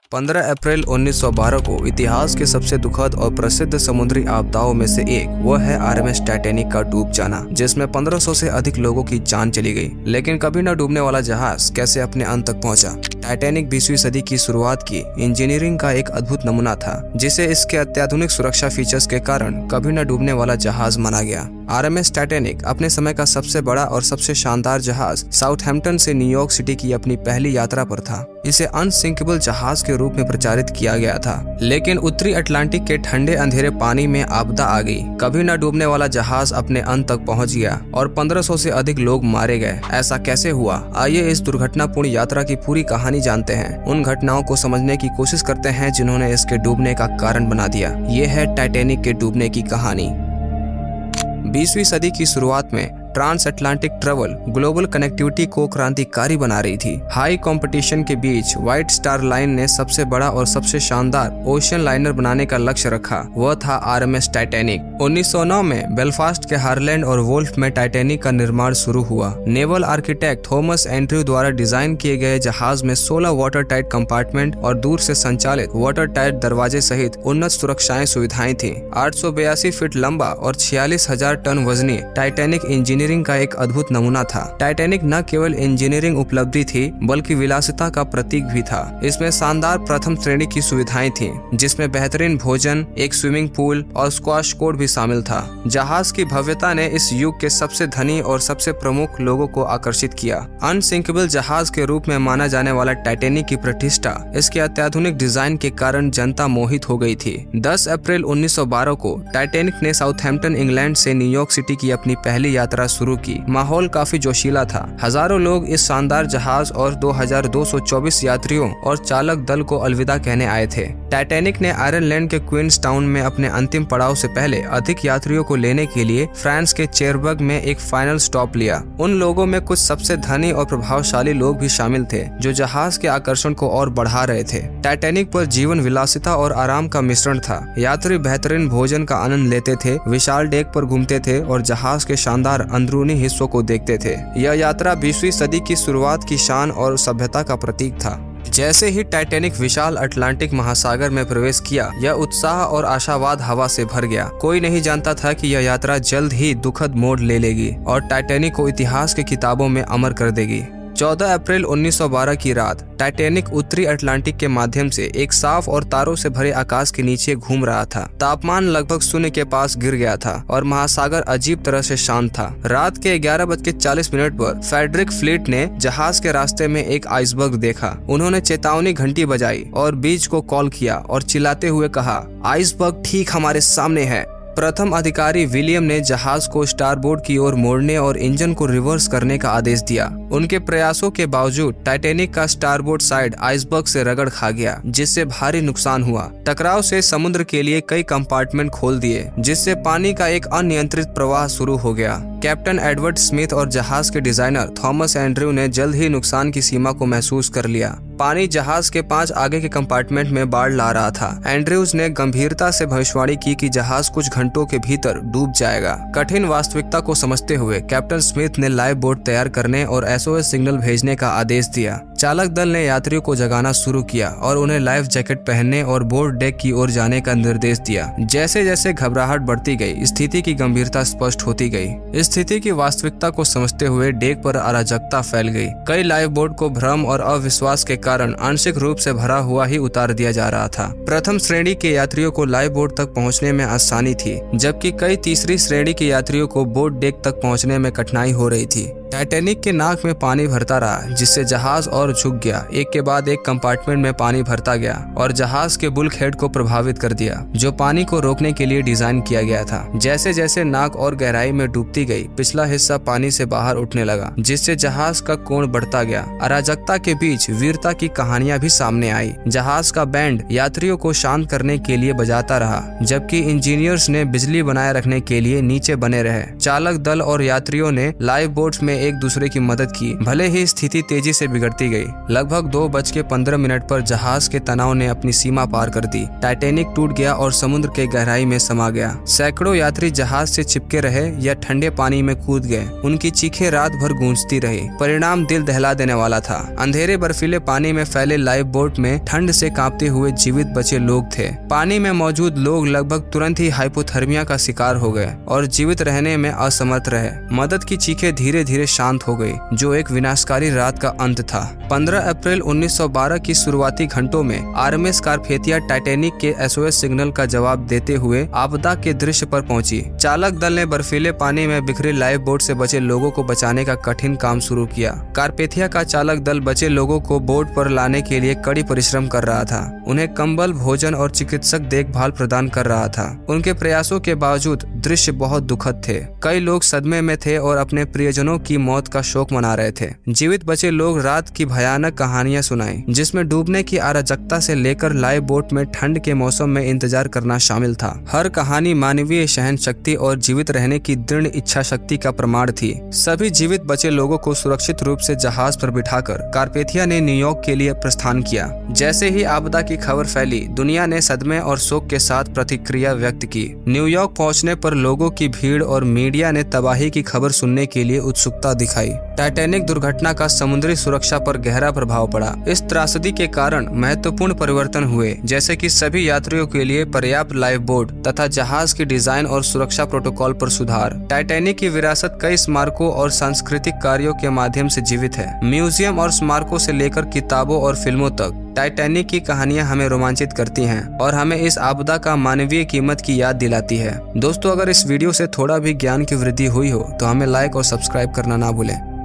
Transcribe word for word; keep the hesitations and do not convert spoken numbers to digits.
पंद्रह अप्रैल उन्नीस सौ बारह को इतिहास के सबसे दुखद और प्रसिद्ध समुद्री आपदाओं में से एक वह है आरएमएस टाइटैनिक का डूब जाना, जिसमें पंद्रह सौ से अधिक लोगों की जान चली गई। लेकिन कभी न डूबने वाला जहाज कैसे अपने अंत तक पहुंचा? टाइटैनिक बीसवीं सदी की शुरुआत की इंजीनियरिंग का एक अद्भुत नमूना था, जिसे इसके अत्याधुनिक सुरक्षा फीचर्स के कारण कभी न डूबने वाला जहाज माना गया। आरएमएस टाइटैनिक अपने समय का सबसे बड़ा और सबसे शानदार जहाज साउथहैम्पटन से न्यूयॉर्क सिटी की अपनी पहली यात्रा पर था। इसे अनसिंकेबल जहाज के रूप में प्रचारित किया गया था, लेकिन उत्तरी अटलांटिक के ठंडे अंधेरे पानी में आपदा आ गई। कभी न डूबने वाला जहाज अपने अंत तक पहुंच गया और पंद्रह सौ से अधिक लोग मारे गए। ऐसा कैसे हुआ? आइए इस दुर्घटनापूर्ण यात्रा की पूरी कहानी जानते हैं। उन घटनाओं को समझने की कोशिश करते हैं जिन्होंने इसके डूबने का कारण बना दिया। ये है टाइटैनिक के डूबने की कहानी। बीसवीं सदी की शुरुआत में trans Atlantic travel global connectivity को क्रांतिकारी बना रही थी। हाई कंपटीशन के बीच व्हाइट स्टार लाइन ने सबसे बड़ा और सबसे शानदार ओशियन लाइनर बनाने का लक्ष्य रखा। वह था आरएमएस टाइटैनिक। उन्नीस सौ नौ में बेलफास्ट के हारलैंड और वोल्फ में टाइटैनिक का निर्माण शुरू हुआ। नेवल आर्किटेक्ट थॉमस एंड्रयू द्वारा डिजाइन किए गए जहाज में सोलह वाटर टाइट कंपार्टमेंट और दूर से संचालित वाटर टाइट दरवाजे सहित उन्नत सुरक्षाएं सुविधाएं थी। आठ सौ बयासी फीट लंबा और छियालीस हजार टन वजनी टाइटैनिक इंजीनियरिंग का एक अद्भुत नमूना था। टाइटैनिक न केवल इंजीनियरिंग उपलब्धि थी बल्कि विलासिता का प्रतीक भी था। इसमें शानदार प्रथम श्रेणी की सुविधाएं थीं, जिसमें बेहतरीन भोजन, एक स्विमिंग पूल और स्क्वाश कोर्ट भी शामिल था। जहाज की भव्यता ने इस युग के सबसे धनी और सबसे प्रमुख लोगों को आकर्षित किया। अनसिंकेबल जहाज के रूप में माना जाने वाला टाइटैनिक की प्रतिष्ठा इसके अत्याधुनिक डिजाइन के कारण जनता मोहित हो गई थी। दस अप्रैल उन्नीस सौ बारह को टाइटैनिक ने साउथहैम्पटन इंग्लैंड से न्यूयॉर्क सिटी की अपनी पहली यात्रा शुरू की। माहौल काफी जोशीला था। हजारों लोग इस शानदार जहाज और दो हज़ार दो सौ चौबीस यात्रियों और चालक दल को अलविदा कहने आए थे। टाइटैनिक ने आयरलैंड के क्वींस टाउन में अपने अंतिम पड़ाव से पहले अधिक यात्रियों को लेने के लिए फ्रांस के चेरबर्ग में एक फाइनल स्टॉप लिया। उन लोगों में कुछ सबसे धनी और प्रभावशाली लोग भी शामिल थे, जो जहाज के आकर्षण को और बढ़ा रहे थे। टाइटैनिक पर जीवन विलासिता और आराम का मिश्रण था। यात्री बेहतरीन भोजन का आनंद लेते थे, विशाल डेक पर घूमते थे और जहाज के शानदार अंदरूनी हिस्सों को देखते थे। यह यात्रा बीसवीं सदी की शुरुआत की शान और सभ्यता का प्रतीक था। जैसे ही टाइटैनिक विशाल अटलांटिक महासागर में प्रवेश किया, यह उत्साह और आशावाद हवा से भर गया। कोई नहीं जानता था कि यह यात्रा जल्द ही दुखद मोड़ ले लेगी और टाइटैनिक को इतिहास की किताबों में अमर कर देगी। चौदह अप्रैल उन्नीस सौ बारह की रात टाइटैनिक उत्तरी अटलांटिक के माध्यम से एक साफ और तारों से भरे आकाश के नीचे घूम रहा था। तापमान लगभग शून्य के पास गिर गया था और महासागर अजीब तरह से शांत था। रात के ग्यारह बज के चालीस मिनट पर फ्रेडरिक फ्लीट ने जहाज के रास्ते में एक आइसबर्ग देखा। उन्होंने चेतावनी घंटी बजाई और बीच को कॉल किया और चिल्लाते हुए कहा, आइसबर्ग ठीक हमारे सामने है। प्रथम अधिकारी विलियम ने जहाज को स्टारबोर्ड की ओर मोड़ने और इंजन को रिवर्स करने का आदेश दिया। उनके प्रयासों के बावजूद टाइटैनिक का स्टारबोर्ड साइड आइसबर्ग से रगड़ खा गया, जिससे भारी नुकसान हुआ। टकराव से समुद्र के लिए कई कंपार्टमेंट खोल दिए, जिससे पानी का एक अनियंत्रित प्रवाह शुरू हो गया। कैप्टन एडवर्ड स्मिथ और जहाज के डिजाइनर थॉमस एंड्रयू ने जल्द ही नुकसान की सीमा को महसूस कर लिया। पानी जहाज के पांच आगे के कंपार्टमेंट में बाढ़ ला रहा था। एंड्रयूज ने गंभीरता से भविष्यवाणी की कि जहाज कुछ घंटों के भीतर डूब जाएगा। कठिन वास्तविकता को समझते हुए कैप्टन स्मिथ ने लाइफ बोट तैयार करने और एसओएस सिग्नल भेजने का आदेश दिया। चालक दल ने यात्रियों को जगाना शुरू किया और उन्हें लाइफ जैकेट पहनने और बोर्ड डेक की ओर जाने का निर्देश दिया। जैसे जैसे घबराहट बढ़ती गई, स्थिति की गंभीरता स्पष्ट होती गई। स्थिति की वास्तविकता को समझते हुए डेक पर अराजकता फैल गई। कई लाइफ बोट को भ्रम और अविश्वास के कारण आंशिक रूप से भरा हुआ ही उतार दिया जा रहा था। प्रथम श्रेणी के यात्रियों को लाइफ बोट तक पहुंचने में आसानी थी, जबकि कई तीसरी श्रेणी के यात्रियों को बोट डेक तक पहुंचने में कठिनाई हो रही थी। टाइटैनिक के नाक में पानी भरता रहा, जिससे जहाज और झुक गया। एक के बाद एक कंपार्टमेंट में पानी भरता गया और जहाज के बुल्क हेड को प्रभावित कर दिया, जो पानी को रोकने के लिए डिजाइन किया गया था। जैसे जैसे नाक और गहराई में डूबती गई, पिछला हिस्सा पानी से बाहर उठने लगा, जिससे जहाज का कोण बढ़ता गया। अराजकता के बीच वीरता की कहानियां भी सामने आई। जहाज का बैंड यात्रियों को शांत करने के लिए बजाता रहा, जबकि इंजीनियर्स ने बिजली बनाए रखने के लिए नीचे बने रहे। चालक दल और यात्रियों ने लाइफ बोट्स में ने एक दूसरे की मदद की, भले ही स्थिति तेजी से बिगड़ती गई। लगभग दो बज के पंद्रह मिनट पर जहाज के तनाव ने अपनी सीमा पार कर दी। टाइटैनिक टूट गया और समुद्र के गहराई में समा गया। सैकड़ों यात्री जहाज से चिपके रहे या ठंडे पानी में कूद गए। उनकी चीखें रात भर गूंजती रही। परिणाम दिल दहला देने वाला था। अंधेरे बर्फीले पानी में फैले लाइफ बोट में ठंड से कांपते हुए जीवित बचे लोग थे। पानी में मौजूद लोग लगभग तुरंत ही हाइपोथर्मिया का शिकार हो गए और जीवित रहने में असमर्थ रहे। मदद की चीखें धीरे धीरे शांत हो गई, जो एक विनाशकारी रात का अंत था। पंद्रह अप्रैल उन्नीस सौ बारह की शुरुआती घंटों में आरएमएस कारपेथिया टाइटैनिक के एसओएस सिग्नल का जवाब देते हुए आपदा के दृश्य पर पहुंची। चालक दल ने बर्फीले पानी में बिखरे लाइफ बोट से बचे लोगों को बचाने का कठिन काम शुरू किया। कारपेथिया का चालक दल बचे लोगों को बोट पर लाने के लिए कड़ी परिश्रम कर रहा था। उन्हें कंबल, भोजन और चिकित्सक देखभाल प्रदान कर रहा था। उनके प्रयासों के बावजूद दृश्य बहुत दुखद थे। कई लोग सदमे में थे और अपने प्रियजनों की मौत का शोक मना रहे थे। जीवित बचे लोग रात की भयानक कहानियां सुनाई, जिसमें डूबने की अराजकता से लेकर लाइफ बोट में ठंड के मौसम में इंतजार करना शामिल था। हर कहानी मानवीय सहन शक्ति और जीवित रहने की दृढ़ इच्छा शक्ति का प्रमाण थी। सभी जीवित बचे लोगों को सुरक्षित रूप से जहाज पर बिठाकर कारपेथिया ने न्यूयॉर्क के लिए प्रस्थान किया। जैसे ही आपदा की खबर फैली, दुनिया ने सदमे और शोक के साथ प्रतिक्रिया व्यक्त की। न्यूयॉर्क पहुंचने पर लोगों की भीड़ और मीडिया ने तबाही की खबर सुनने के लिए उत्सुकता दिखाई। टाइटैनिक दुर्घटना का समुद्री सुरक्षा पर गहरा प्रभाव पड़ा। इस त्रासदी के कारण महत्वपूर्ण परिवर्तन हुए, जैसे कि सभी यात्रियों के लिए पर्याप्त लाइफ बोट तथा जहाज की डिजाइन और सुरक्षा प्रोटोकॉल पर सुधार। टाइटैनिक की विरासत कई स्मारकों और सांस्कृतिक कार्यों के माध्यम से जीवित है। म्यूजियम और स्मारकों से लेकर किताबों और फिल्मों तक टाइटैनिक की कहानियां हमें रोमांचित करती हैं और हमें इस आपदा का मानवीय कीमत की याद दिलाती है। दोस्तों, अगर इस वीडियो से थोड़ा भी ज्ञान की वृद्धि हुई हो तो हमें लाइक और सब्सक्राइब करना ना भूलें।